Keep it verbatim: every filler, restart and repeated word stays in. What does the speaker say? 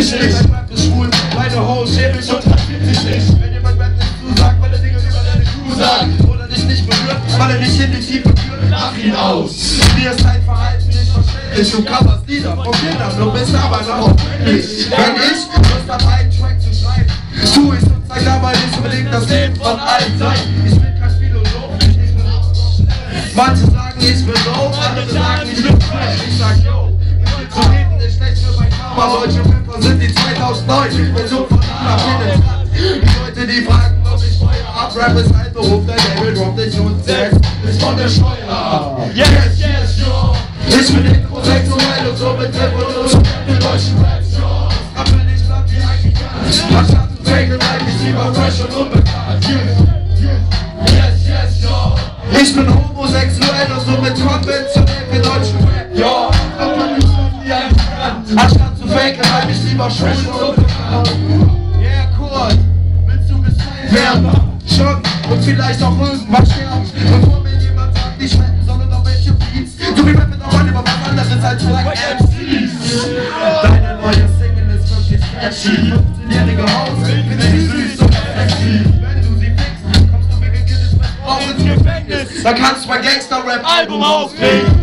dich nicht. Dein Rap ist schwul, meine Hoes schäbig und interessiert dich nicht. Wenn jemand Rap nicht zusagt, weil er Dinge über deine Crew sagt oder dich nicht berührt, weil er dich in die Tiefe führt, lach ihn aus. Mir ist dein Verhalten nicht verständlich. Du coverst Lieder von Kindern, du bist aber noch unmöglich. Wenn ich Lust hab, einen Track zu schreiben, tu ich's und zeig dabei nicht unbedingt das Leben von allen Seiten. Ich bin kein Philosoph, ich bin manche sagen, ich bin doof, andere sagen, ich bin fresh. Ich sag, yo, zu reden ist schlecht für mein Karma. Deutsche Rapper sind die zweitausendneun. Ich bin so von nach hinten. Die Leute, die fragen, ob ich Feuer ab. Rap ist ein Beruf, der Label droppt dich und selbst ist von der Steuer ab. Yes, yes, yo. Ich bin heterosexuell und so mit Revolution für deutschen Rap, yo. Aber nicht platt wie ein Gigant. Anstatt zu faken, bleib ich lieber fresh und unbekannt. Yes, yes, yo. Ich bin homosexuell und somit konventionell für deutschen Rap, yo. Anstatt zu faken, bleib ich lieber schwul und unbekannt. Yeah, Kurt, willst du gesigned werden? Schon und vielleicht auch irgendwann sterben. Bevor mir jemand sagt, ich rappen soll und auf welche Beats. Du wie Rappen auch über was anderes als Black M Cs. Deine neue Single ist wirklich catchy. fünfzehnjährige Haus, finde ich süß und sexy. Wenn du sie fixst, kommst du wegen Kindes mit ins Gefängnis. Dann kannst du mein Gangster-Rap-Album auflegen.